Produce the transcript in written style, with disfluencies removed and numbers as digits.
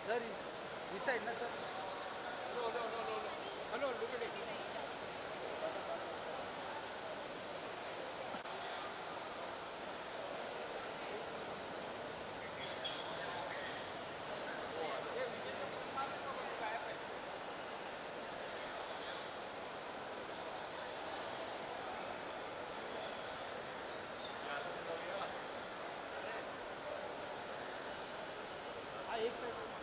Sir इस side ना sir. No, no, no, no, no. Hello, look at it. हाँ एक साइड.